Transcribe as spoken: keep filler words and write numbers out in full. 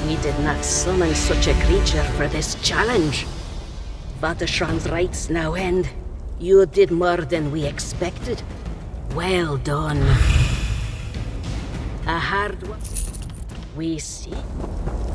We did not summon such a creature for this challenge. Vatashran's rights now end. You did more than we expected. Well done. A hard one. We see.